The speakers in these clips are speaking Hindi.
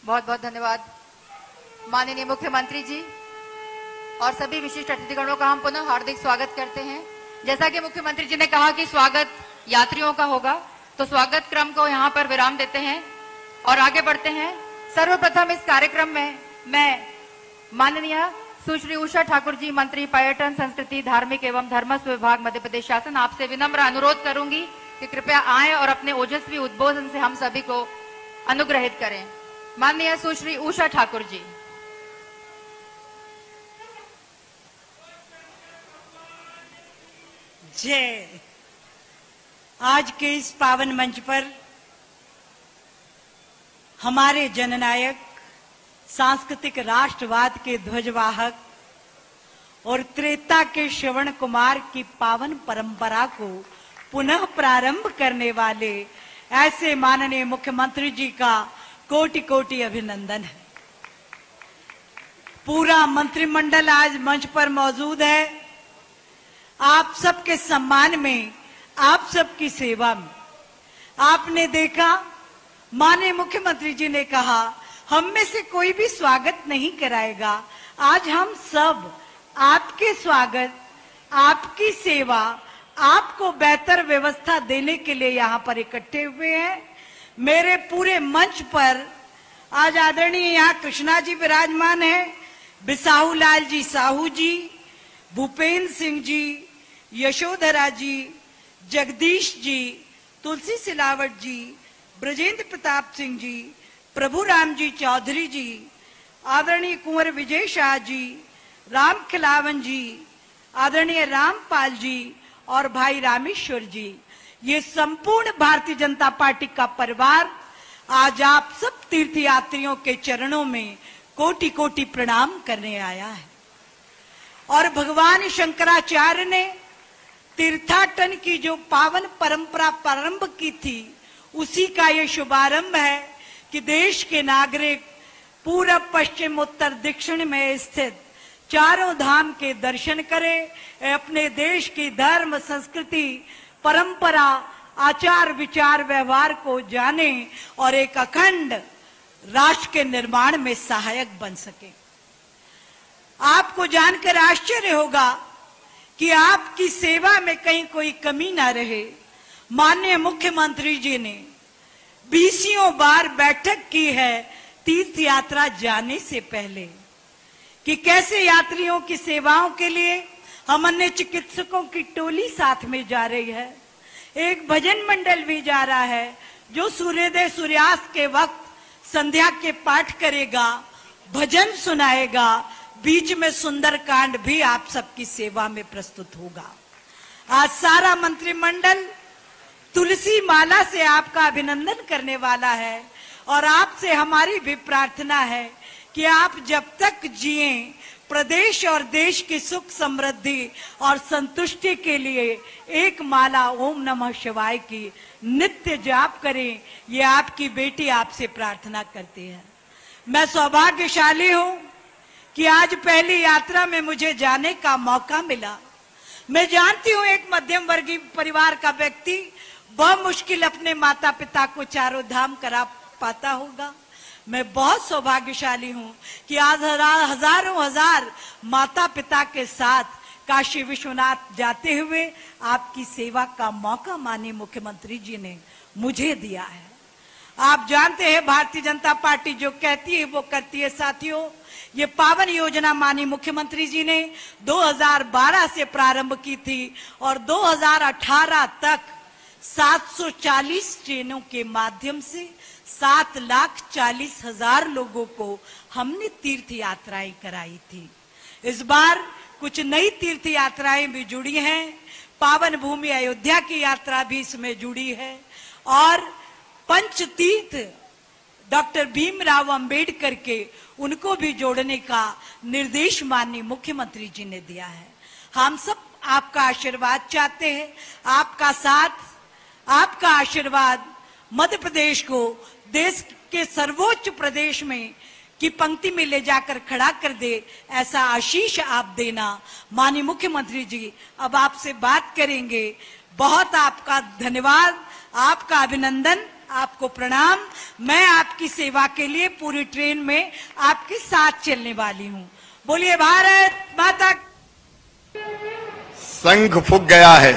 बहुत बहुत धन्यवाद माननीय मुख्यमंत्री जी और सभी विशिष्ट अतिथिगणों का हम पुनः हार्दिक स्वागत करते हैं। जैसा कि मुख्यमंत्री जी ने कहा कि स्वागत यात्रियों का होगा, तो स्वागत क्रम को यहाँ पर विराम देते हैं और आगे बढ़ते हैं। सर्वप्रथम इस कार्यक्रम में मैं माननीय सुश्री उषा ठाकुर जी, मंत्री पर्यटन, संस्कृति, धार्मिक एवं धर्मस्व विभाग, मध्य प्रदेश शासन, आपसे विनम्र अनुरोध करूंगी कि कृपया आएं और अपने ओजस्वी उद्बोधन से हम सभी को अनुग्रहित करें। माननीय सुश्री उषा ठाकुर जी। जय। आज के इस पावन मंच पर हमारे जननायक, सांस्कृतिक राष्ट्रवाद के ध्वजवाहक और त्रेता के श्रवण कुमार की पावन परंपरा को पुनः प्रारंभ करने वाले ऐसे माननीय मुख्यमंत्री जी का कोटि कोटि अभिनंदन है। पूरा मंत्रिमंडल आज मंच पर मौजूद है। आप सबके सम्मान में, आप सबकी सेवा में। आपने देखा माननीय मुख्यमंत्री जी ने कहा हम में से कोई भी स्वागत नहीं कराएगा। आज हम सब आपके स्वागत, आपकी सेवा, आपको बेहतर व्यवस्था देने के लिए यहाँ पर इकट्ठे हुए हैं। मेरे पूरे मंच पर आज आदरणीय यहाँ कृष्णा जी विराजमान हैं, बिसाहू लाल जी साहू जी, भूपेंद्र सिंह जी, यशोधरा जी, जगदीश जी, तुलसी सिलावट जी, ब्रजेंद्र प्रताप सिंह जी, प्रभु राम जी चौधरी जी, आदरणीय कुंवर विजय शाह जी, राम खिलावन जी, आदरणीय रामपाल जी और भाई रामेश्वर जी। ये संपूर्ण भारतीय जनता पार्टी का परिवार आज आप सब तीर्थयात्रियों के चरणों में कोटि कोटि प्रणाम करने आया है। और भगवान शंकराचार्य ने तीर्थाटन की जो पावन परंपरा प्रारंभ की थी, उसी का ये शुभारंभ है कि देश के नागरिक पूरब, पश्चिम, उत्तर, दक्षिण में स्थित चारों धाम के दर्शन करें, अपने देश की धर्म, संस्कृति, परंपरा, आचार, विचार, व्यवहार को जाने और एक अखंड राष्ट्र के निर्माण में सहायक बन सके। आपको जानकर आश्चर्य होगा कि आपकी सेवा में कहीं कोई कमी ना रहे। माननीय मुख्यमंत्री जी ने 20 बार बैठक की है तीर्थ यात्रा जाने से पहले कि कैसे यात्रियों की सेवाओं के लिए हम अन्य चिकित्सकों की टोली साथ में जा रही है। एक भजन मंडल भी जा रहा है जो सूर्योदय सूर्यास्त के वक्त संध्या के पाठ करेगा, भजन सुनाएगा, बीच में सुंदरकांड भी आप सबकी सेवा में प्रस्तुत होगा। आज सारा मंत्रिमंडल तुलसी माला से आपका अभिनंदन करने वाला है और आपसे हमारी भी प्रार्थना है कि आप जब तक जिए प्रदेश और देश की सुख, समृद्धि और संतुष्टि के लिए एक माला ओम नमः शिवाय की नित्य जाप करें। ये आपकी बेटी आपसे प्रार्थना करती है। मैं सौभाग्यशाली हूं कि आज पहली यात्रा में मुझे जाने का मौका मिला। मैं जानती हूं एक मध्यम वर्गीय परिवार का व्यक्ति बहुत मुश्किल अपने माता पिता को चारों धाम करा पाता होगा। मैं बहुत सौभाग्यशाली हूं कि आज हजारों हजार माता पिता के साथ काशी विश्वनाथ जाते हुए आपकी सेवा का मौका माननीय मुख्यमंत्री जी ने मुझे दिया है। आप जानते हैं भारतीय जनता पार्टी जो कहती है वो करती है। साथियों, ये पावन योजना माननीय मुख्यमंत्री जी ने 2012 से प्रारंभ की थी और 2018 तक 740 ट्रेनों के माध्यम से 7,40,000 लोगों को हमने तीर्थ यात्राएं कराई थी। इस बार कुछ नई तीर्थ यात्राएं भी जुड़ी हैं। पावन भूमि अयोध्या की यात्रा भी इसमें जुड़ी है और पंच तीर्थ डॉक्टर भीमराव अंबेडकर के उनको भी जोड़ने का निर्देश माननीय मुख्यमंत्री जी ने दिया है। हम सब आपका आशीर्वाद चाहते हैं। आपका साथ, आपका आशीर्वाद मध्य प्रदेश को देश के सर्वोच्च प्रदेश में की पंक्ति में ले जाकर खड़ा कर दे, ऐसा आशीष आप देना। माननीय मुख्यमंत्री जी अब आपसे बात करेंगे। बहुत आपका धन्यवाद, आपका अभिनंदन। आपको प्रणाम। मैं आपकी सेवा के लिए पूरी ट्रेन में आपके साथ चलने वाली हूँ। बोलिए भारत माता। शंख फूंक गया है।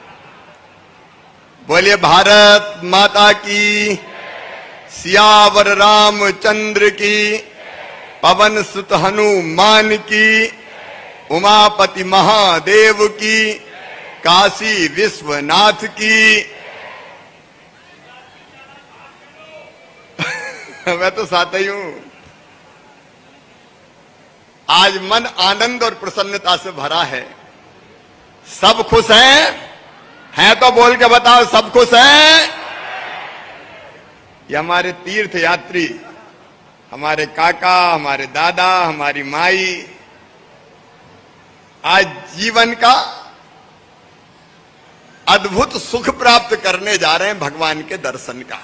बोलिए भारत माता की। सियावर रामचंद्र की। पवन सुत हनुमान की। उमापति महादेव की। काशी विश्वनाथ की। मैं तो साथ ही हूं। आज मन आनंद और प्रसन्नता से भरा है। सब खुश हैं तो बोल के बताओ, सब खुश हैं। ये हमारे तीर्थ यात्री, हमारे काका, हमारे दादा, हमारी माई आज जीवन का अद्भुत सुख प्राप्त करने जा रहे हैं भगवान के दर्शन का।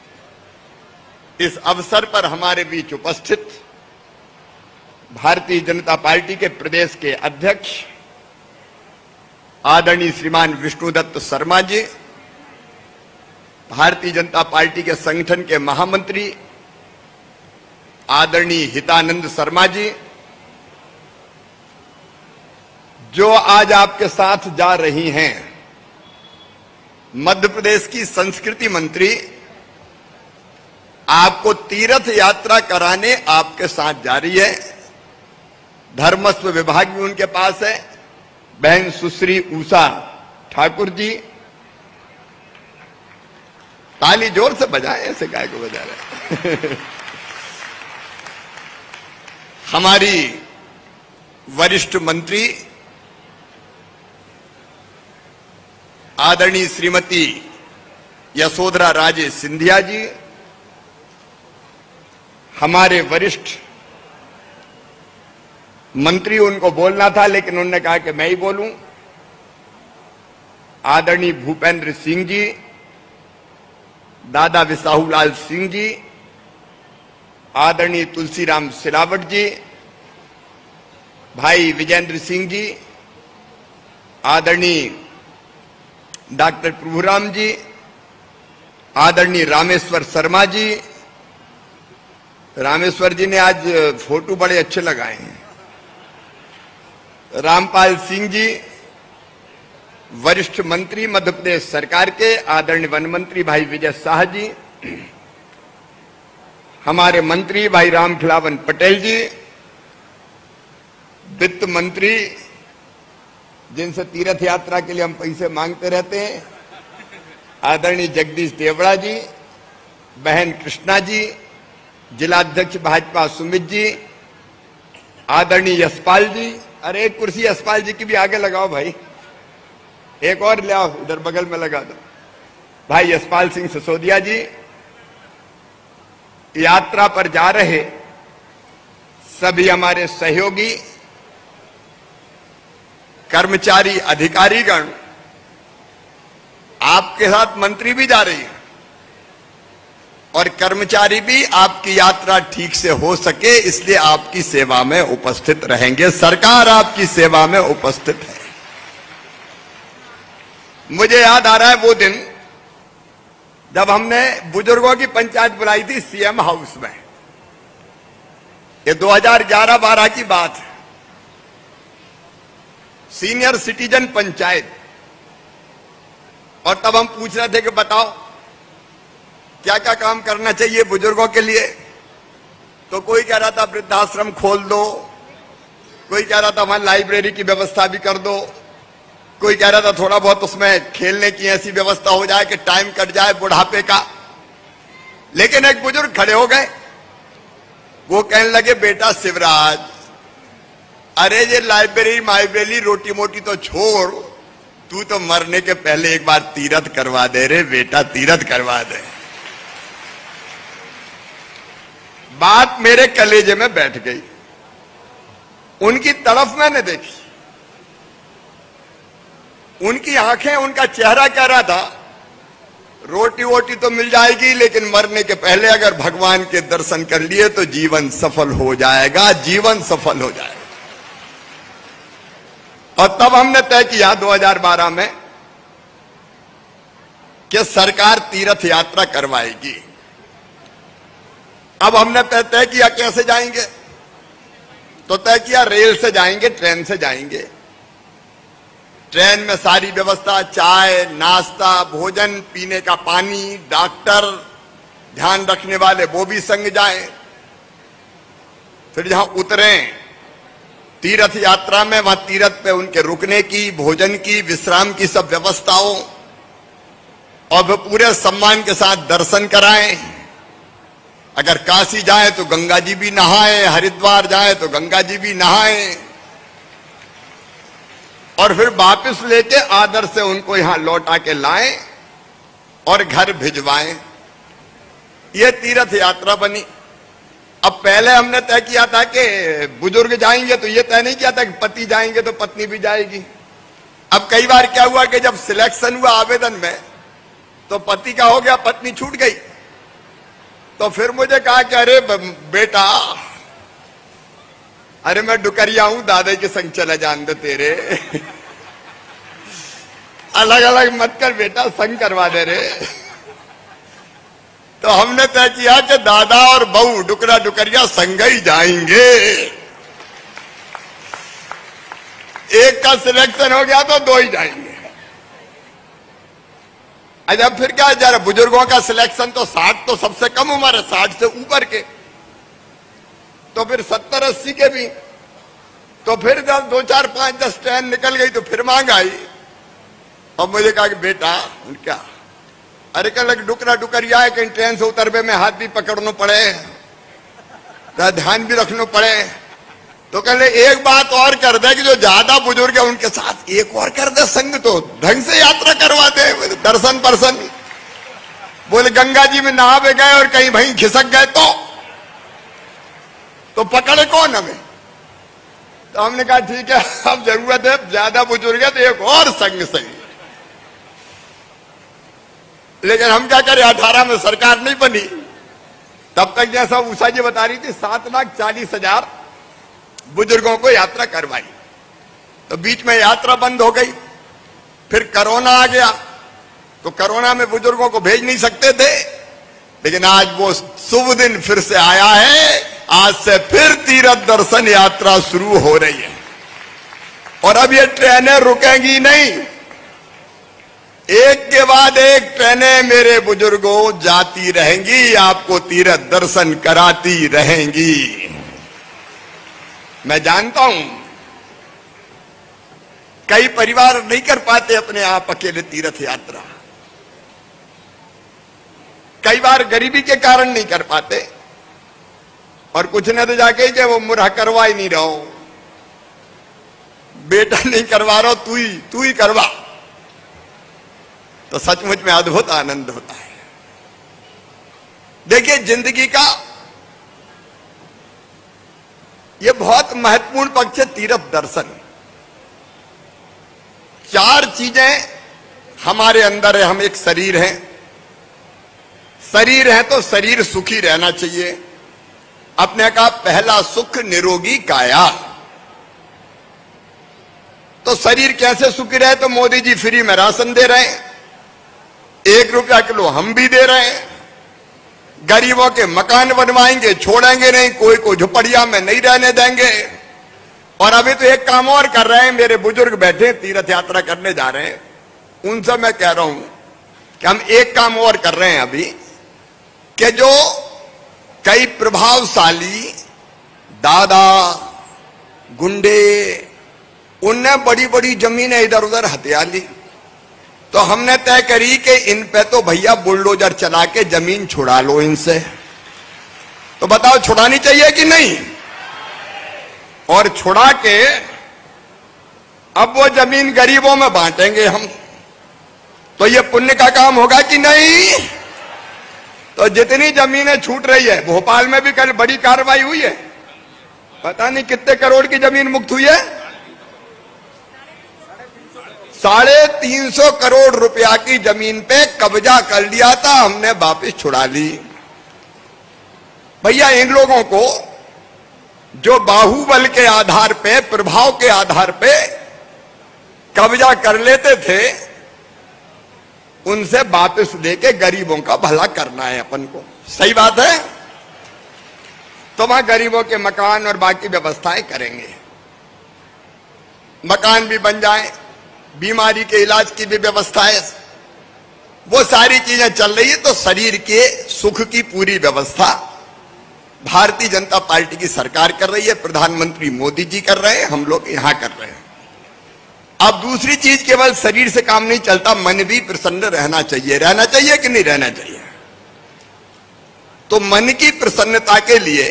इस अवसर पर हमारे बीच उपस्थित भारतीय जनता पार्टी के प्रदेश के अध्यक्ष आदरणीय श्रीमान विष्णुदत्त शर्मा जी, भारतीय जनता पार्टी के संगठन के महामंत्री आदरणीय हितानंद शर्मा जी, जो आज आपके साथ जा रही हैं, मध्य प्रदेश की संस्कृति मंत्री आपको तीर्थ यात्रा कराने आपके साथ जा रही है। धर्मस्व विभाग भी उनके पास है, बहन सुश्री उषा ठाकुर जी। ताली जोर से बजाएं, ऐसे गाय को बजा रहे। हमारी वरिष्ठ मंत्री आदरणीय श्रीमती यशोधरा राजे सिंधिया जी, हमारे वरिष्ठ मंत्री, उनको बोलना था लेकिन उन्होंने कहा कि मैं ही बोलूं, आदरणीय भूपेंद्र सिंह जी, दादा विसाहूलाल सिंह जी, आदरणीय तुलसीराम सिलावट जी, भाई विजेंद्र सिंह जी, आदरणीय डॉक्टर प्रभुराम जी, आदरणीय रामेश्वर शर्मा जी। रामेश्वर जी ने आज फोटो बड़े अच्छे लगाए हैं। रामपाल सिंह जी, वरिष्ठ मंत्री मध्य प्रदेश सरकार के, आदरणीय वन मंत्री भाई विजय शाह जी, हमारे मंत्री भाई रामखिलावन पटेल जी, वित्त मंत्री जिनसे तीर्थ यात्रा के लिए हम पैसे मांगते रहते हैं, आदरणीय जगदीश देवड़ा जी, बहन कृष्णा जी, जिलाध्यक्ष भाजपा सुमित जी, आदरणीय यशपाल जी। अरे एक कुर्सी यशपाल जी की भी आगे लगाओ भाई, एक और ले आओ, इधर बगल में लगा दो। भाई यशपाल सिंह सिसोदिया जी, यात्रा पर जा रहे सभी हमारे सहयोगी, कर्मचारी, अधिकारीगण, आपके साथ मंत्री भी जा रही है और कर्मचारी भी आपकी यात्रा ठीक से हो सके इसलिए आपकी सेवा में उपस्थित रहेंगे। सरकार आपकी सेवा में उपस्थित है। मुझे याद आ रहा है वो दिन जब हमने बुजुर्गों की पंचायत बुलाई थी सीएम हाउस में। ये 2011-12 की बात है। सीनियर सिटीजन पंचायत, और तब हम पूछ रहे थे कि बताओ क्या क्या काम करना चाहिए बुजुर्गों के लिए। तो कोई कह रहा था वृद्धाश्रम खोल दो, कोई कह रहा था वहां लाइब्रेरी की व्यवस्था भी कर दो, कोई कह रहा था थोड़ा बहुत उसमें खेलने की ऐसी व्यवस्था हो जाए कि टाइम कट जाए बुढ़ापे का। लेकिन एक बुजुर्ग खड़े हो गए, वो कहने लगे बेटा शिवराज, अरे ये लाइब्रेरी रोटी मोटी तो छोड़, तू तो मरने के पहले एक बार तीर्थ करवा दे रे बेटा, तीर्थ करवा दे। बात मेरे कलेजे में बैठ गई। उनकी तरफ मैंने देखी, उनकी आंखें, उनका चेहरा कह रहा था रोटी वोटी तो मिल जाएगी लेकिन मरने के पहले अगर भगवान के दर्शन कर लिए तो जीवन सफल हो जाएगा, जीवन सफल हो जाएगा। और तब हमने तय किया 2012 में कि सरकार तीर्थ यात्रा करवाएगी। अब हमने तय किया कैसे जाएंगे, तो तय किया रेल से जाएंगे, ट्रेन से जाएंगे। ट्रेन में सारी व्यवस्था, चाय, नाश्ता, भोजन, पीने का पानी, डॉक्टर, ध्यान रखने वाले वो भी संग जाएं। फिर जहां उतरें तीर्थ यात्रा में, वहां तीर्थ पे उनके रुकने की, भोजन की, विश्राम की सब व्यवस्थाओं, और वे पूरे सम्मान के साथ दर्शन कराएं। अगर काशी जाए तो गंगा जी भी नहाएं, हरिद्वार जाए तो गंगा जी भी नहाएं, और फिर वापस लेके आदर से उनको यहां लौटा के लाएं और घर भिजवाएं। ये तीर्थ यात्रा बनी। अब पहले हमने तय किया था कि बुजुर्ग जाएंगे, तो ये तय नहीं किया था कि पति जाएंगे तो पत्नी भी जाएगी। अब कई बार क्या हुआ कि जब सिलेक्शन हुआ आवेदन में, तो पति का हो गया, पत्नी छूट गई। तो फिर मुझे कहा कि अरे बेटा, अरे मैं डुकरिया हूं, दादा के संग चला जान दे तेरे। अलग अलग मत कर बेटा, संग करवा दे रे। तो हमने तय किया कि दादा और बहू डुकरा डुकरिया संग ही जाएंगे। एक का सिलेक्शन हो गया तो दो ही जाएंगे। अच्छा, फिर क्या, जरा बुजुर्गों का सिलेक्शन तो 60 तो सबसे कम उम्र है, 60 से ऊपर के, तो फिर 70-80 के भी। तो फिर जब 2, 4, 5, 10 ट्रेन निकल गई तो फिर मांग आई। और मुझे कहा कि बेटा क्या, अरे कल डुकरा डुकरिया है, कहीं ट्रेन से उतरबे में हाथ भी पकड़ना पड़े, ध्यान भी रखना पड़े। तो कहले एक बात और कर दे कि जो ज्यादा बुजुर्ग है उनके साथ एक और कर दे संग, तो ढंग से यात्रा करवा दे, दर्शन परसन। बोले गंगा जी में नहा भी गए और कहीं वहीं खिसक गए तो पकड़े कौन हमें। तो हमने कहा ठीक है, अब जरूरत है, ज्यादा बुजुर्ग है तो एक और संग सही। लेकिन हम क्या करें, 18 में सरकार नहीं बनी, तब तक जैसा उषा जी बता रही थी 7,40,000 बुजुर्गों को यात्रा करवाई। तो बीच में यात्रा बंद हो गई, फिर कोरोना आ गया, तो कोरोना में बुजुर्गों को भेज नहीं सकते थे। लेकिन आज वो शुभ दिन फिर से आया है, आज से फिर तीर्थ दर्शन यात्रा शुरू हो रही है। और अब ये ट्रेनें रुकेंगी नहीं, एक के बाद एक ट्रेनें मेरे बुजुर्गों जाती रहेंगी, आपको तीर्थ दर्शन कराती रहेंगी। मैं जानता हूं कई परिवार नहीं कर पाते अपने आप अकेले तीर्थ यात्रा, कई बार गरीबी के कारण नहीं कर पाते, और कुछ न तो जाके कि वो मुरहा करवा ही नहीं रहो, बेटा नहीं करवा रहा, तू ही करवा। तो सचमुच में अद्भुत आनंद होता है। देखिए, जिंदगी का ये बहुत महत्वपूर्ण पक्ष है तीर्थ दर्शन। 4 चीजें हमारे अंदर है। हम एक शरीर हैं, शरीर है तो शरीर सुखी रहना चाहिए। अपने का पहला सुख निरोगी काया। तो शरीर कैसे सुखी रहे, तो मोदी जी फ्री में राशन दे रहे हैं, 1 रुपया किलो हम भी दे रहे हैं। गरीबों के मकान बनवाएंगे, छोड़ेंगे नहीं, कोई को झुपड़िया में नहीं रहने देंगे। और अभी तो एक काम और कर रहे हैं, मेरे बुजुर्ग बैठे तीर्थ यात्रा करने जा रहे हैं, उनसे मैं कह रहा हूं कि हम एक काम और कर रहे हैं अभी, कि जो कई प्रभावशाली दादा गुंडे, उनने बड़ी बड़ी जमीनें इधर उधर हथिया ली, तो हमने तय करी कि इन पे तो भैया बुलडोजर चला के जमीन छुड़ा लो इनसे। तो बताओ, छुड़ानी चाहिए कि नहीं? और छुड़ा के अब वो जमीन गरीबों में बांटेंगे हम, तो ये पुण्य का काम होगा कि नहीं? तो जितनी जमीनें छूट रही है, भोपाल में भी कल बड़ी कार्रवाई हुई है, पता नहीं कितने करोड़ की जमीन मुक्त हुई है, 350 करोड़ रुपया की जमीन पे कब्जा कर लिया था, हमने वापस छुड़ा ली। भैया, इन लोगों को जो बाहुबल के आधार पे, प्रभाव के आधार पे कब्जा कर लेते थे, उनसे वापस लेके गरीबों का भला करना है अपन को। सही बात है। तो वहां गरीबों के मकान और बाकी व्यवस्थाएं करेंगे, मकान भी बन जाए, बीमारी के इलाज की भी व्यवस्था है, वो सारी चीजें चल रही है। तो शरीर के सुख की पूरी व्यवस्था भारतीय जनता पार्टी की सरकार कर रही है, प्रधानमंत्री मोदी जी कर रहे हैं, हम लोग यहां कर रहे हैं। अब दूसरी चीज, केवल शरीर से काम नहीं चलता, मन भी प्रसन्न रहना चाहिए। रहना चाहिए कि नहीं रहना चाहिए? तो मन की प्रसन्नता के लिए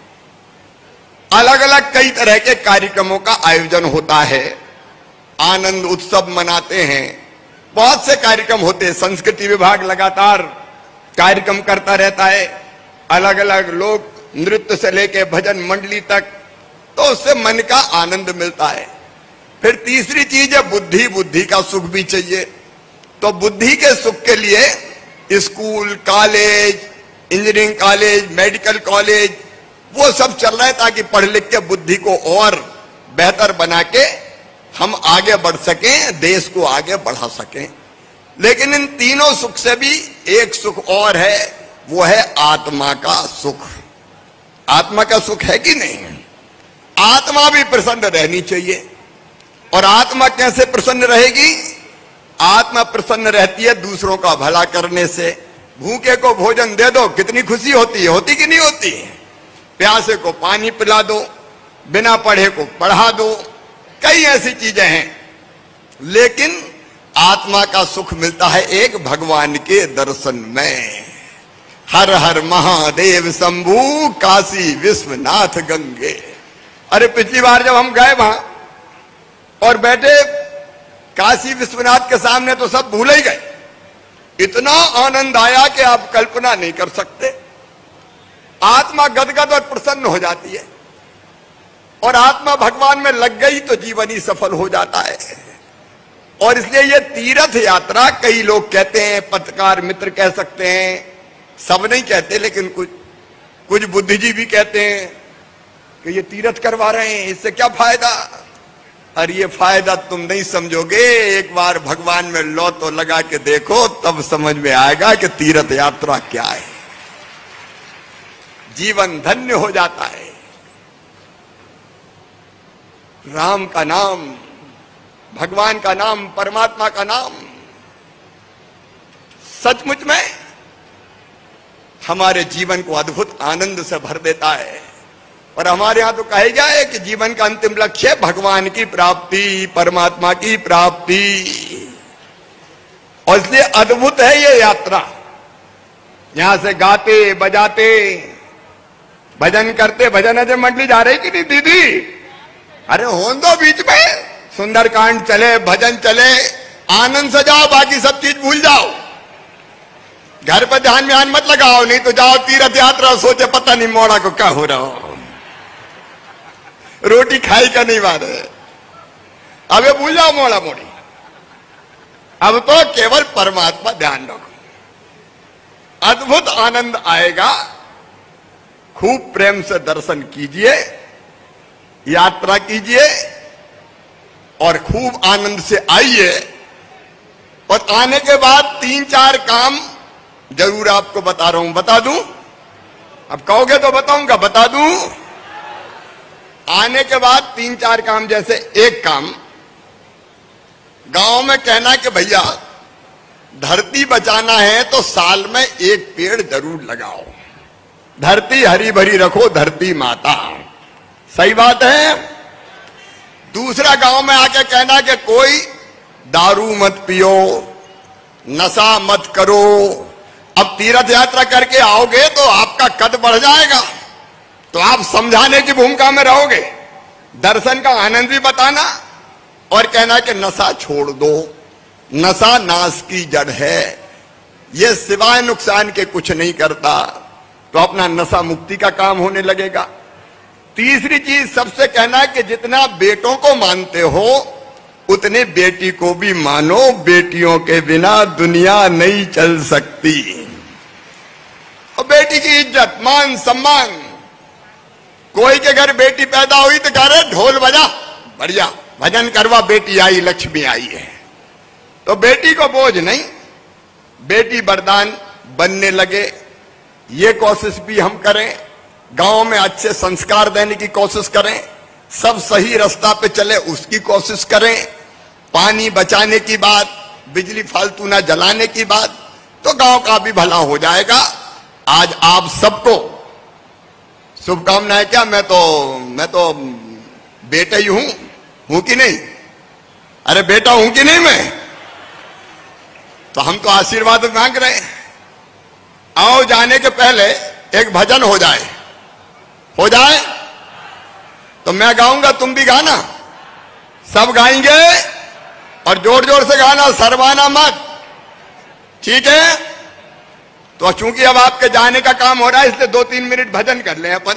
अलग अलग कई तरह के कार्यक्रमों का आयोजन होता है, आनंद उत्सव मनाते हैं, बहुत से कार्यक्रम होते हैं। संस्कृति विभाग लगातार कार्यक्रम करता रहता है, अलग अलग लोग नृत्य से लेके भजन मंडली तक, तो उससे मन का आनंद मिलता है। फिर तीसरी चीज है बुद्धि, बुद्धि का सुख भी चाहिए। तो बुद्धि के सुख के लिए school, college, engineering college, medical college, वो सब चल रहा है ताकि पढ़ लिख के बुद्धि को और बेहतर बना के हम आगे बढ़ सकें, देश को आगे बढ़ा सकें। लेकिन इन तीनों सुख से भी एक सुख और है, वो है आत्मा का सुख। आत्मा का सुख है कि नहीं? आत्मा भी प्रसन्न रहनी चाहिए। और आत्मा कैसे प्रसन्न रहेगी? आत्मा प्रसन्न रहती है दूसरों का भला करने से। भूखे को भोजन दे दो, कितनी खुशी होती है, होती कि नहीं होती? प्यासे को पानी पिला दो, बिना पढ़े को पढ़ा दो, कई ऐसी चीजें हैं। लेकिन आत्मा का सुख मिलता है एक भगवान के दर्शन में। हर हर महादेव शंभू, काशी विश्वनाथ गंगे। अरे पिछली बार जब हम गए वहां और बैठे काशी विश्वनाथ के सामने तो सब भूल ही गए। इतना आनंद आया कि आप कल्पना नहीं कर सकते। आत्मा गदगद और प्रसन्न हो जाती है, और आत्मा भगवान में लग गई तो जीवन ही सफल हो जाता है। और इसलिए ये तीर्थ यात्रा, कई लोग कहते हैं, पत्रकार मित्र कह सकते हैं, सब नहीं कहते, लेकिन कुछ बुद्धिजीवी कहते हैं कि ये तीर्थ करवा रहे हैं, इससे क्या फायदा? अरे ये फायदा तुम नहीं समझोगे, एक बार भगवान में लो तो लगा के देखो, तब समझ में आएगा कि तीर्थ यात्रा क्या है। जीवन धन्य हो जाता है। राम का नाम, भगवान का नाम, परमात्मा का नाम सचमुच में हमारे जीवन को अद्भुत आनंद से भर देता है। और हमारे यहां तो कहा जाए कि जीवन का अंतिम लक्ष्य भगवान की प्राप्ति, परमात्मा की प्राप्ति। और इसलिए अद्भुत है ये यात्रा। यहां से गाते बजाते भजन करते, भजन अजय मंडली जा रही कि नहीं दीदी? अरे होन दो, बीच में सुंदरकांड चले, भजन चले, आनंद से जाओ, बाकी सब चीज भूल जाओ। घर पर ध्यान में मत लगाओ, नहीं तो जाओ तीर्थ यात्रा, सोचे पता नहीं मोड़ा को क्या हो रहा हो, रोटी खाई का नहीं बात है। अब ये भूल जाओ मोड़ा मोड़ी। अब तो केवल परमात्मा ध्यान रखो, अद्भुत आनंद आएगा। खूब प्रेम से दर्शन कीजिए, यात्रा कीजिए और खूब आनंद से आइए। और आने के बाद 3-4 काम जरूर आपको बता रहा हूं। बता दूं? अब कहोगे तो बताऊंगा, बता दूं? आने के बाद 3-4 काम, जैसे एक काम गांव में कहना कि भैया धरती बचाना है तो साल में एक पेड़ जरूर लगाओ, धरती हरी भरी रखो, धरती माता। सही बात है। दूसरा, गांव में आके कहना कि कोई दारू मत पियो, नशा मत करो। अब तीर्थ यात्रा करके आओगे तो आपका कद बढ़ जाएगा, तो आप समझाने की भूमिका में रहोगे, दर्शन का आनंद भी बताना और कहना कि नशा छोड़ दो, नशा नाश की जड़ है, यह सिवाय नुकसान के कुछ नहीं करता। तो अपना नशा मुक्ति का काम होने लगेगा। तीसरी चीज सबसे कहना है कि जितना बेटों को मानते हो उतने बेटी को भी मानो, बेटियों के बिना दुनिया नहीं चल सकती। और बेटी की इज्जत, मान, सम्मान। कोई के घर बेटी पैदा हुई तो कह रहे ढोल बजा, बढ़िया भजन करवा, बेटी आई, लक्ष्मी आई है। तो बेटी को बोझ नहीं, बेटी वरदान बनने लगे, ये कोशिश भी हम करें। गांव में अच्छे संस्कार देने की कोशिश करें, सब सही रास्ता पे चले उसकी कोशिश करें। पानी बचाने की बात, बिजली फालतू ना जलाने की बात, तो गांव का भी भला हो जाएगा। आज आप सबको शुभकामनाएं। क्या मैं तो बेटा ही हूं कि नहीं? अरे बेटा हूं कि नहीं मैं? तो हम तो आशीर्वाद मांग रहे हैं। आओ जाने के पहले एक भजन हो जाए तो मैं गाऊंगा, तुम भी गाना, सब गाएंगे और जोर जोर से गाना, शर्माना मत, ठीक है? तो चूंकि अब आपके जाने का काम हो रहा है, इसलिए 2-3 मिनट भजन कर लें अपन।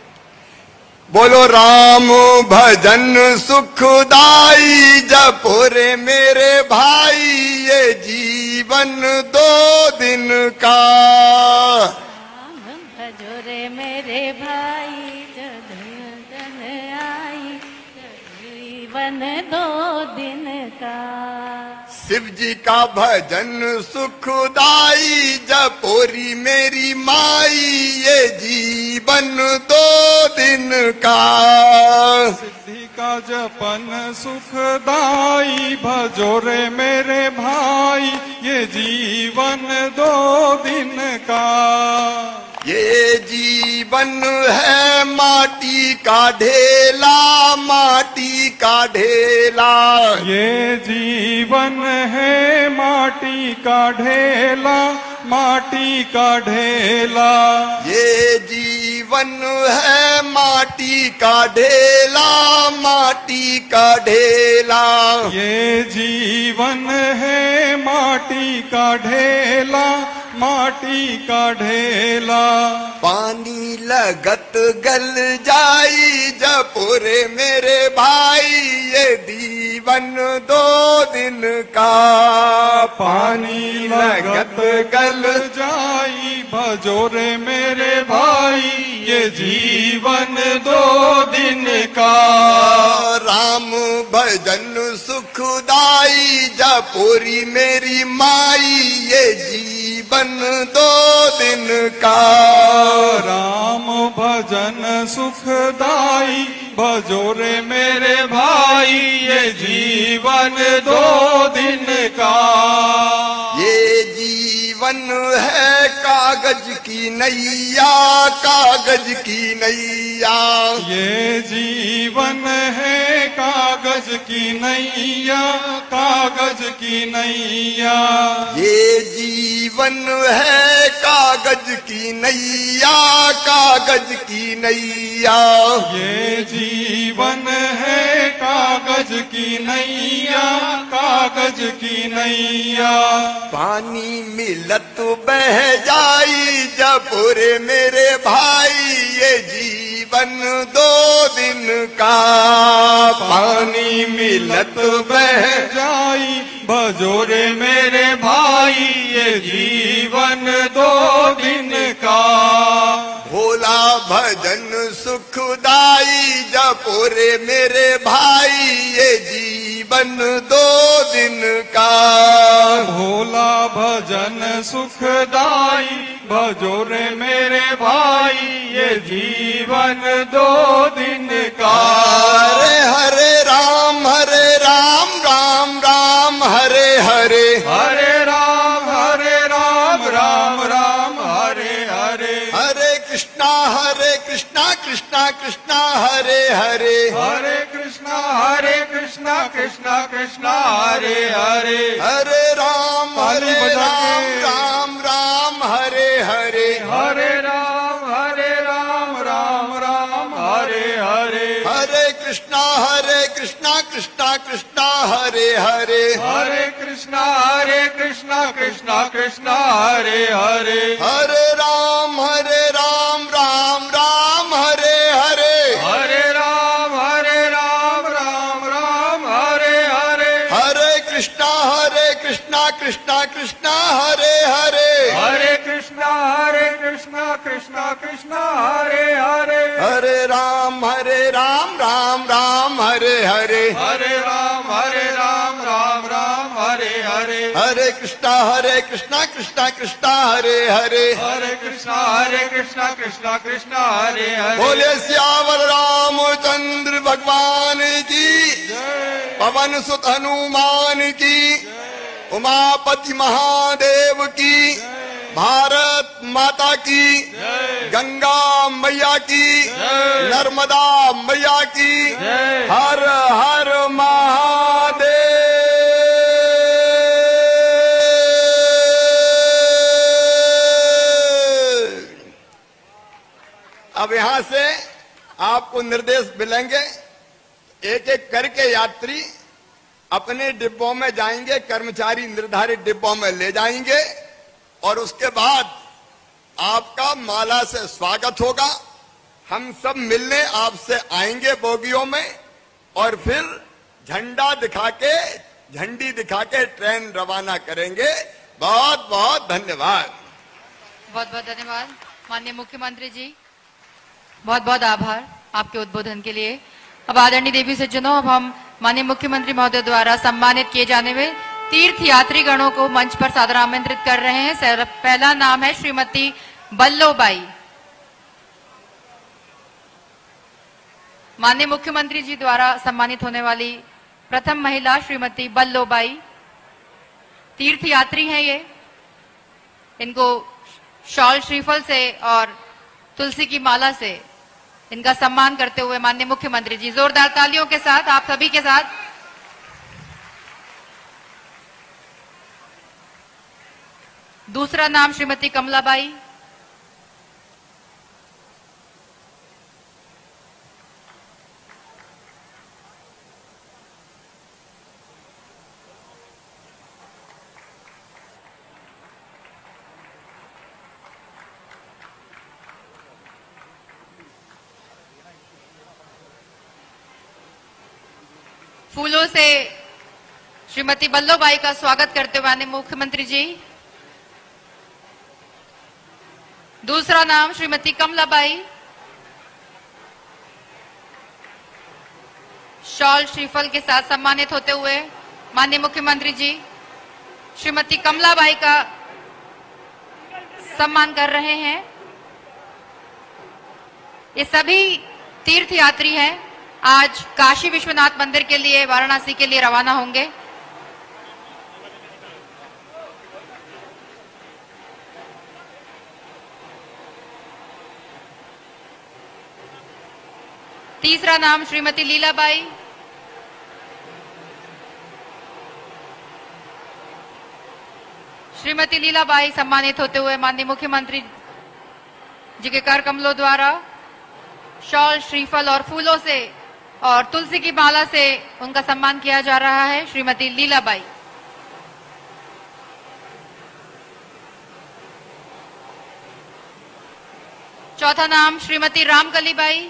बोलो राम भजन सुखदाई, जपो रे मेरे भाई, ये जीवन 2 दिन का। राम भजो रे मेरे भाई, जो धन धन आई, जीवन 2 दिन का। शिव जी का भजन सुखदाई, जपोरी मेरी माई, ये जीवन 2 दिन का। सिद्धि का जपन सुखदाई, भजो रे मेरे भाई, ये जीवन 2 दिन का। ये जीवन है माटी का ढेला, माटी का ढेला। ये जीवन है माटी का ढेला, माटी का ढेला। ये जीवन है माटी का ढेला, माटी का ढेला। ये जीवन है माटी का ढेला, माटी का ढेला। पानी लगत गल जाई, जपुरे मेरे भाई, ये जीवन 2 दिन का। पानी लगत गल जाई, भजो रे मेरे भाई, ये जीवन 2 दिन का। राम भजन सुखदाई, जपुरी मेरी माई, ये जीवन 2 दिन का। राम भजन सुखदाई, भजो रे मेरे भाई, ये जीवन 2 दिन का। ये जीवन है कागज की नैया, कागज की नैया। ये जीवन है कागज की नैया, कागज की नैया। ये जीवन है कागज की नैया, कागज की नैया। ये जीवन है कागज की नैया, कागज की नैया। पानी मिलत बह जाई, जपुरे मेरे भाई, ये जीवन 2 दिन का। पानी मिलत बह जाई, भजो रे मेरे भाई, ये जीवन 2 दिन का। भोला भजन सुखदाई, जपुरे मेरे भाई, ये जीवन 2 दिन का। भोला भजन सुखदाई, भजो रे मेरे भाई, ये जीवन 2 दिन का। हरे हरे राम, राम राम हरे हरे। हरे राम, राम राम, हरे हरे। हरे कृष्णा कृष्णा कृष्णा हरे हरे। हरे कृष्णा कृष्णा कृष्णा हरे हरे। हरे राम, राम राम हरे हरे। हरे राम, राम राम, हरे हरे। हरे कृष्णा कृष्णा कृष्णा हरे हरे। हरे कृष्णा कृष्णा कृष्णा हरे हरे। हरे राम, राम राम हरे हरे। हरे राम, राम राम, हरे हरे। हरे कृष्णा कृष्णा कृष्णा हरे हरे। हरे कृष्णा कृष्णा कृष्णा हरे हरे। हरे राम, राम राम हरे हरे। हरे राम, राम राम, हरे हरे। हरे हरे कृष्णा कृष्णा कृष्णा हरे हरे हरे कृष्णा कृष्णा कृष्णा हरे हरे बोले सियावर रामचंद्र भगवान की पवन सुत हनुमान की उमापति महादेव की भारत माता की गंगा मैया की नर्मदा मैया की हर हर महादेव। अब यहां से आपको निर्देश मिलेंगे, एक एक करके यात्री अपने डिब्बों में जाएंगे, कर्मचारी निर्धारित डिब्बों में ले जाएंगे और उसके बाद आपका माला से स्वागत होगा। हम सब मिलने आपसे आएंगे बोगियों में और फिर झंडी दिखा के ट्रेन रवाना करेंगे। बहुत बहुत धन्यवाद। बहुत बहुत धन्यवाद माननीय मुख्यमंत्री जी, बहुत बहुत आभार आपके उद्बोधन के लिए। अब आदरणीय देवी सज्जनों, अब हम माननीय मुख्यमंत्री महोदय द्वारा सम्मानित किए जाने में तीर्थ यात्री गणों को मंच पर सादर आमंत्रित कर रहे हैं। पहला नाम है श्रीमती बल्लोबाई। माननीय मुख्यमंत्री जी द्वारा सम्मानित होने वाली प्रथम महिला श्रीमती बल्लोबाई तीर्थ यात्री हैं। ये इनको शॉल श्रीफल से और तुलसी की माला से इनका सम्मान करते हुए माननीय मुख्यमंत्री जी जोरदार तालियों के साथ आप सभी के साथ। दूसरा नाम श्रीमती कमलाबाई। फूलों से श्रीमती बल्लोबाई का स्वागत करते हुए माननीय मुख्यमंत्री जी। दूसरा नाम श्रीमती कमलाबाई। शॉल श्रीफल के साथ सम्मानित होते हुए माननीय मुख्यमंत्री जी श्रीमती कमलाबाई का सम्मान कर रहे हैं। ये सभी तीर्थ यात्री हैं, आज काशी विश्वनाथ मंदिर के लिए वाराणसी के लिए रवाना होंगे। तीसरा नाम श्रीमती लीलाबाई। श्रीमती लीलाबाई सम्मानित होते हुए माननीय मुख्यमंत्री जी के कर कमलों द्वारा शॉल श्रीफल और फूलों से और तुलसी की माला से उनका सम्मान किया जा रहा है। श्रीमती लीलाबाई। चौथा नाम श्रीमती रामकलीबाई।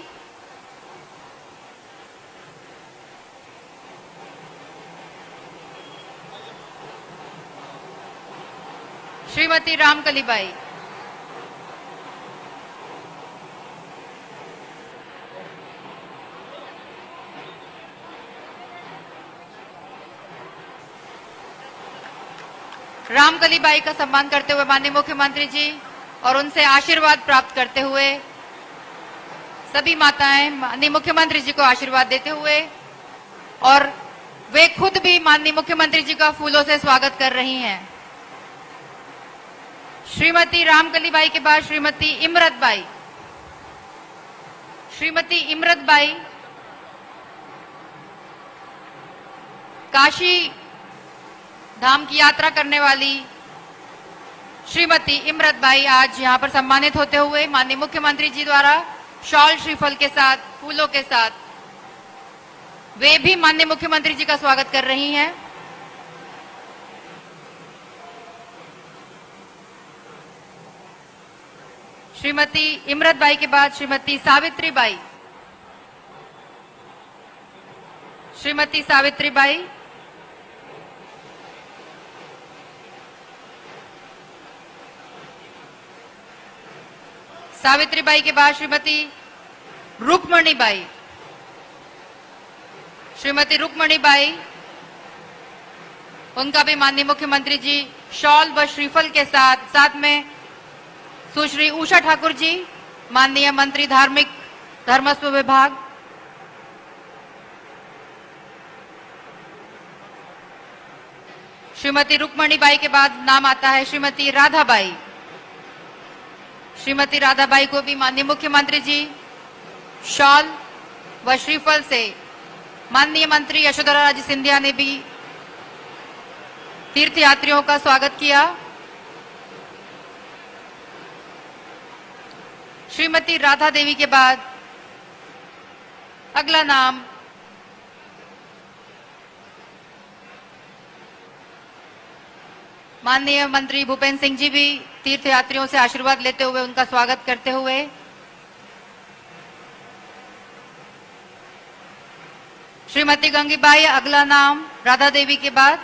श्रीमती रामकलीबाई। रामकलीबाई का सम्मान करते हुए माननीय मुख्यमंत्री जी और उनसे आशीर्वाद प्राप्त करते हुए सभी माताएं माननीय मुख्यमंत्री जी को आशीर्वाद देते हुए और वे खुद भी माननीय मुख्यमंत्री जी का फूलों से स्वागत कर रही हैं। श्रीमती रामकलीबाई के बाद श्रीमती इमरतबाई। श्रीमती इमरतबाई काशी धाम की यात्रा करने वाली श्रीमती इमरतबाई आज यहां पर सम्मानित होते हुए माननीय मुख्यमंत्री जी द्वारा शॉल श्रीफल के साथ फूलों के साथ वे भी माननीय मुख्यमंत्री जी का स्वागत कर रही हैं। श्रीमती इमरतबाई के बाद श्रीमती सावित्रीबाई। श्रीमती सावित्रीबाई। सावित्रीबाई के बाद श्रीमती रुक्मणीबाई। श्रीमती रुक्मणीबाई। उनका भी माननीय मुख्यमंत्री जी शॉल व श्रीफल के साथ में सुश्री उषा ठाकुर जी, माननीय मंत्री धार्मिक धर्मस्व विभाग, श्रीमती रुक्मणीबाई के बाद नाम आता है श्रीमती राधाबाई। श्रीमती राधाबाई को भी माननीय मुख्यमंत्री जी शॉल व श्रीफल से, माननीय मंत्री यशोधरा राजे सिंधिया ने भी तीर्थयात्रियों का स्वागत किया। श्रीमती राधा देवी के बाद अगला नाम माननीय मंत्री भूपेंद्र सिंह जी भी तीर्थयात्रियों से आशीर्वाद लेते हुए उनका स्वागत करते हुए श्रीमती गंगीबाई अगला नाम राधा देवी के बाद,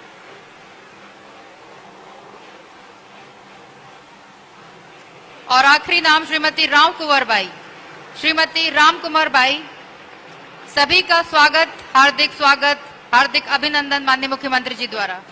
और आखिरी नाम श्रीमती राम कुंवर बाई। श्रीमती राम कुंवर बाई, सभी का स्वागत, हार्दिक अभिनंदन माननीय मुख्यमंत्री जी द्वारा।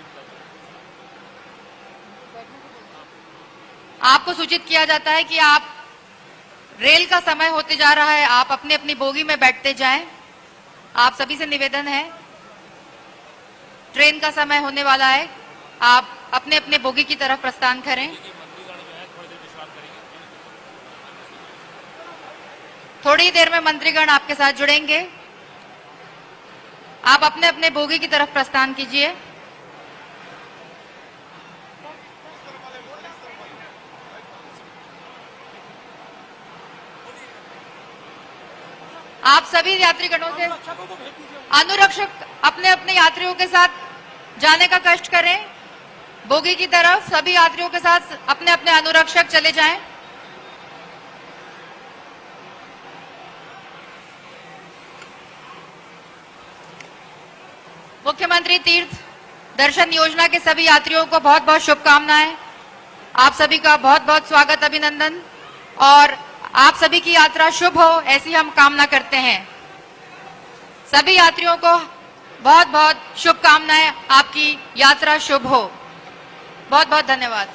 आपको सूचित किया जाता है कि आप रेल का समय होते जा रहा है, आप अपनी अपनी बोगी में बैठते जाएं। आप सभी से निवेदन है, ट्रेन का समय होने वाला है, आप अपने अपने बोगी की तरफ प्रस्थान करें। थोड़ी देर में मंत्रीगण आपके साथ जुड़ेंगे। आप अपने अपने बोगी की तरफ प्रस्थान कीजिए। आप सभी यात्रीगणों से अनुरक्षक अपने अपने यात्रियों के साथ जाने का कष्ट करें। बोगी की तरफ सभी यात्रियों के साथ अपने अपने अनुरक्षक चले जाएं। मुख्यमंत्री तीर्थ दर्शन योजना के सभी यात्रियों को बहुत बहुत शुभकामनाएं। आप सभी का बहुत बहुत स्वागत, अभिनंदन, और आप सभी की यात्रा शुभ हो ऐसी हम कामना करते हैं। सभी यात्रियों को बहुत बहुत शुभकामनाएं, आपकी यात्रा शुभ हो। बहुत बहुत धन्यवाद।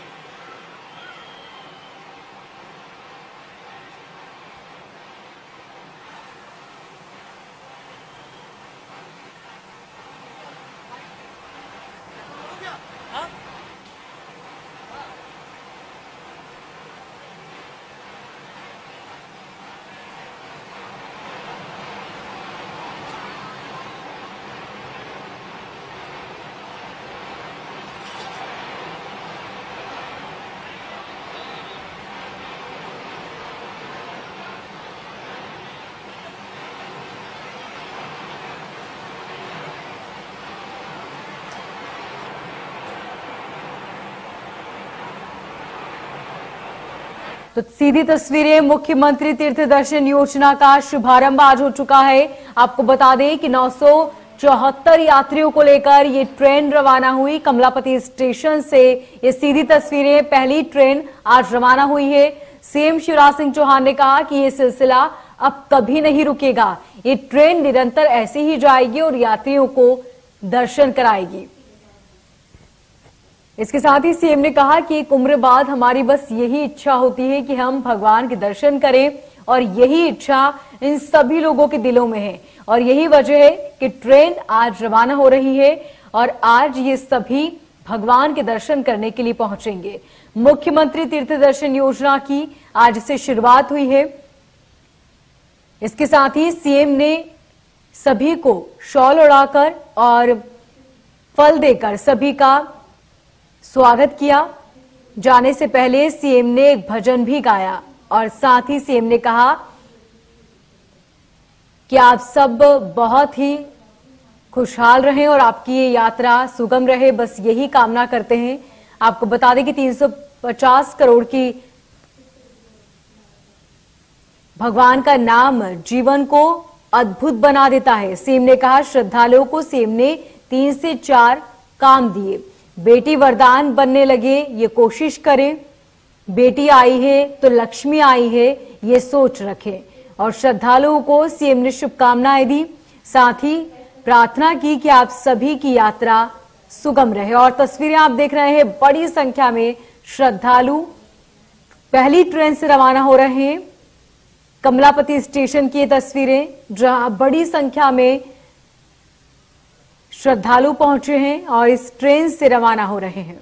तो सीधी तस्वीरें, मुख्यमंत्री तीर्थ दर्शन योजना का शुभारंभ आज हो चुका है। आपको बता दें कि 974 यात्रियों को लेकर ये ट्रेन रवाना हुई कमलापति स्टेशन से। ये सीधी तस्वीरें, पहली ट्रेन आज रवाना हुई है। सीएम शिवराज सिंह चौहान ने कहा कि ये सिलसिला अब कभी नहीं रुकेगा, ये ट्रेन निरंतर ऐसे ही जाएगी और यात्रियों को दर्शन कराएगी। इसके साथ ही सीएम ने कहा कि एक उम्र बाद हमारी बस यही इच्छा होती है कि हम भगवान के दर्शन करें, और यही इच्छा इन सभी लोगों के दिलों में है, और यही वजह है कि ट्रेन आज रवाना हो रही है और आज ये सभी भगवान के दर्शन करने के लिए पहुंचेंगे। मुख्यमंत्री तीर्थ दर्शन योजना की आज से शुरुआत हुई है। इसके साथ ही सीएम ने सभी को शॉल उड़ाकर और फल देकर सभी का स्वागत किया। जाने से पहले सीएम ने एक भजन भी गाया और साथ ही सीएम ने कहा कि आप सब बहुत ही खुशहाल रहें और आपकी ये यात्रा सुगम रहे, बस यही कामना करते हैं। आपको बता दें कि 350 करोड़ की भगवान का नाम जीवन को अद्भुत बना देता है। सीएम ने कहा श्रद्धालुओं को सीएम ने 3 से 4 काम दिए। बेटी वरदान बनने लगे, ये कोशिश करें। बेटी आई है तो लक्ष्मी आई है, ये सोच रखें। और श्रद्धालुओं को सीएम ने शुभकामनाएं दी। साथ ही प्रार्थना की कि आप सभी की यात्रा सुगम रहे। और तस्वीरें आप देख रहे हैं, बड़ी संख्या में श्रद्धालु पहली ट्रेन से रवाना हो रहे हैं। कमलापति स्टेशन की ये तस्वीरें, जहां बड़ी संख्या में श्रद्धालु पहुंचे हैं और इस ट्रेन से रवाना हो रहे हैं।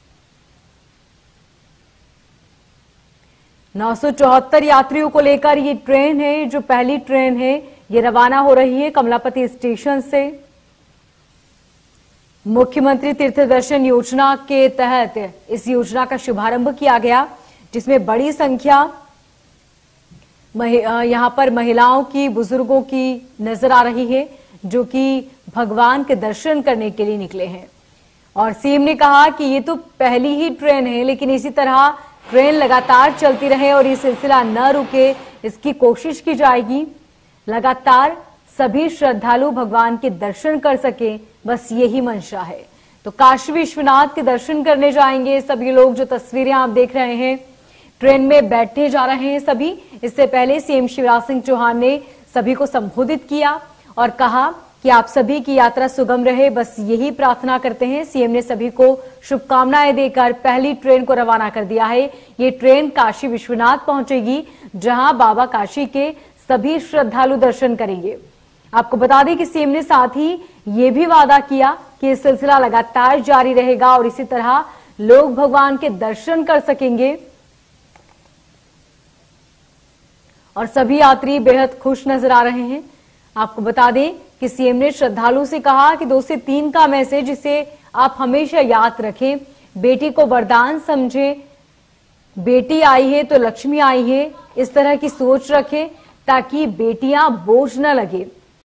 974 यात्रियों को लेकर ये ट्रेन है, जो पहली ट्रेन है, ये रवाना हो रही है कमलापति स्टेशन से। मुख्यमंत्री तीर्थ दर्शन योजना के तहत इस योजना का शुभारंभ किया गया, जिसमें बड़ी संख्या यहां पर महिलाओं की, बुजुर्गों की नजर आ रही है, जो कि भगवान के दर्शन करने के लिए निकले हैं। और सीएम ने कहा कि ये तो पहली ही ट्रेन है, लेकिन इसी तरह ट्रेन लगातार चलती रहे और ये सिलसिला न रुके, इसकी कोशिश की जाएगी। लगातार सभी श्रद्धालु भगवान के दर्शन कर सके, बस यही मंशा है। तो काशी विश्वनाथ के दर्शन करने जाएंगे सभी लोग। जो तस्वीरें आप देख रहे हैं, ट्रेन में बैठे जा रहे हैं सभी। इससे पहले सीएम शिवराज सिंह चौहान ने सभी को संबोधित किया और कहा कि आप सभी की यात्रा सुगम रहे, बस यही प्रार्थना करते हैं। सीएम ने सभी को शुभकामनाएं देकर पहली ट्रेन को रवाना कर दिया है। ये ट्रेन काशी विश्वनाथ पहुंचेगी, जहां बाबा काशी के सभी श्रद्धालु दर्शन करेंगे। आपको बता दें कि सीएम ने साथ ही ये भी वादा किया कि ये सिलसिला लगातार जारी रहेगा और इसी तरह लोग भगवान के दर्शन कर सकेंगे। और सभी यात्री बेहद खुश नजर आ रहे हैं। आपको बता दें कि सीएम ने श्रद्धालु से कहा कि 2 से 3 का मैसेज, जिसे आप हमेशा याद रखें। बेटी को वरदान समझे, बेटी आई है तो लक्ष्मी आई है, इस तरह की सोच रखें ताकि बेटियां बोझ न लगे।